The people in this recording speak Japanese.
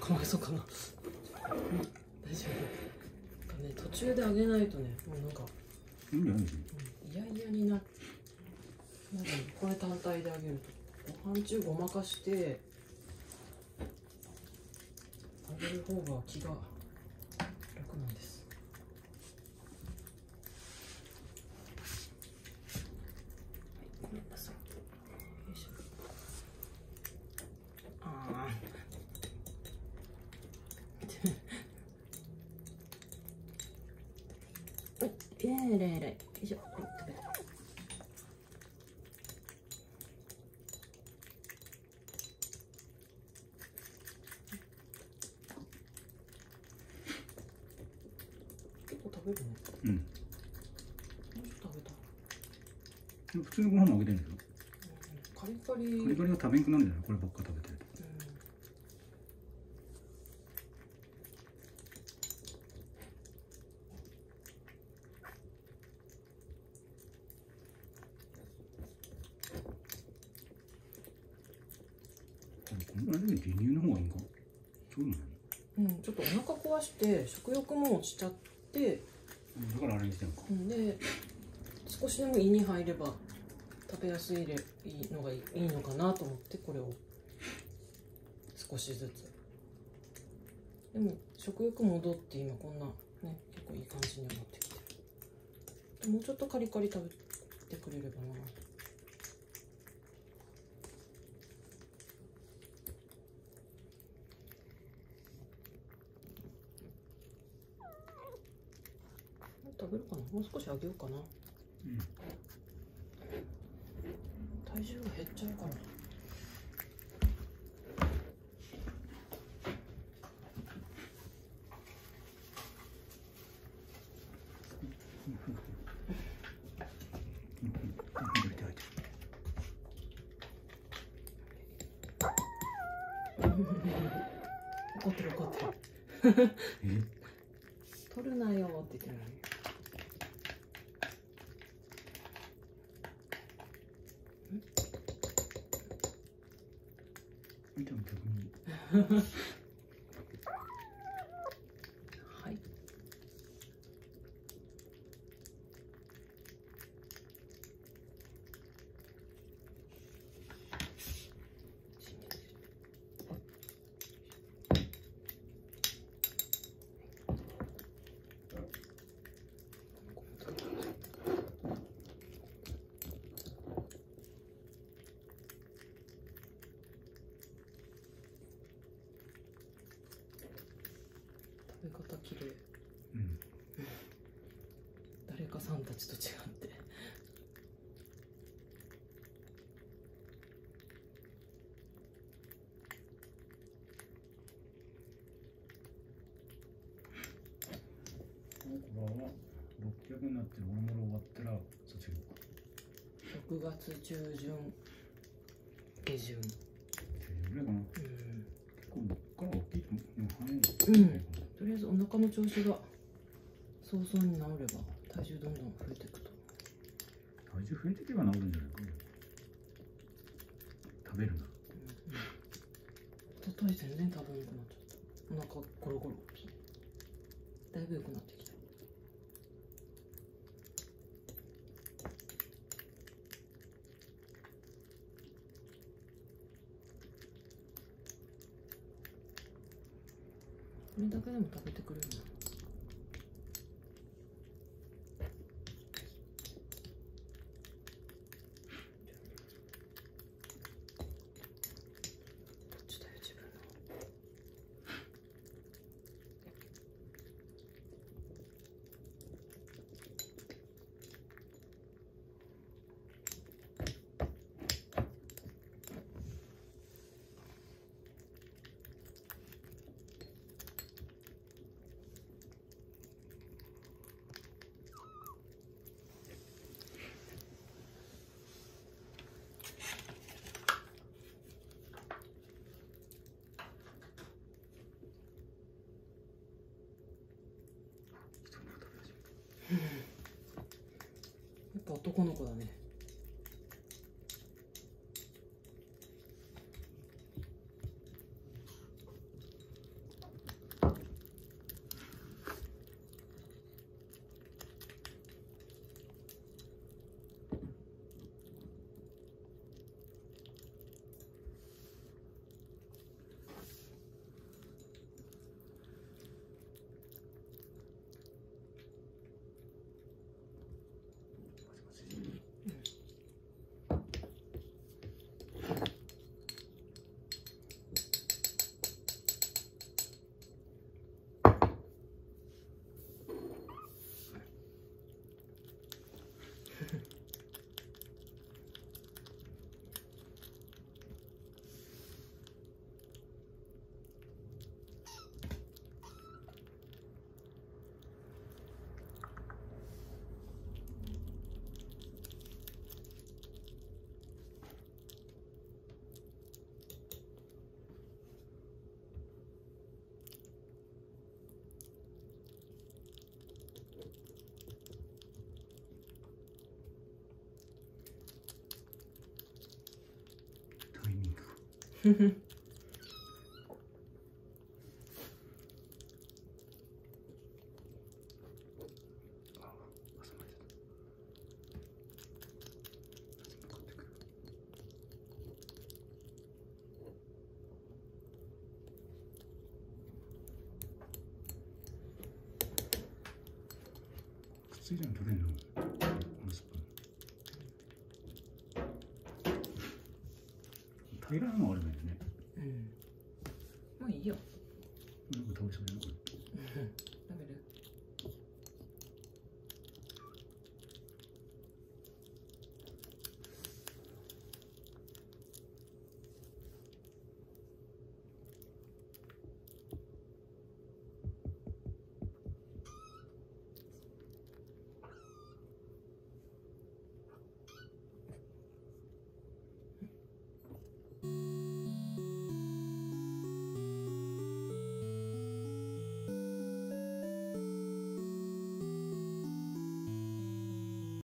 かわいそうかな。大丈夫。なんかね、途中であげないとね、もうなんか嫌々になる。これ単体であげるとご飯中ごまかしてあげる方が気が楽なんです。ごめんなさい。よいしょ。ああ。えらいえらい。よいしょ。はい、食べた。結構食べるね。 うん。 もうちょっと食べた。 普通のご飯もあげてるんでしょ。 カリカリ。 カリカリが食べんくなるんじゃない、こればっか食べてると。この間に離乳の方がいいんか。そうなの。 うん、ちょっとお腹壊して食欲も落ちちゃって、 だからあれにしてるのか。 で少しでも胃に入れば食べやすいのがいいのかなと思ってこれを少しずつ。でも食欲戻って今こんなね結構いい感じにはなってきてる。もうちょっとカリカリ食べてくれればな。食べるかな。もう少しあげようかな。 うん、 体重が減っちゃうから。怒ってる怒ってる。取るなよって言ってるのに。 見た目逆に。 はい。食べ方綺麗。 うん。 誰かさんたちと違って。 これは600になってもろもろ終わったら卒業か。 6月中旬下旬。 ぐらいかな。結構こっから大きいと早い。 とりあえずお腹の調子が早々に治れば体重どんどん増えていくと。 体重増えていけば治るんじゃないか。食べるな。 おととい全然食べなくなっちゃった。お腹ゴロゴロ。だいぶ良くなってきた。これだけでも食べてくれるな。どっちだよ自分の。やっぱ男の子だね。 ついでに取れんのこのスプーン。平らなのあれだよね。 うん。もういいよ。 なんか倒れそうだなこれ。 食べる。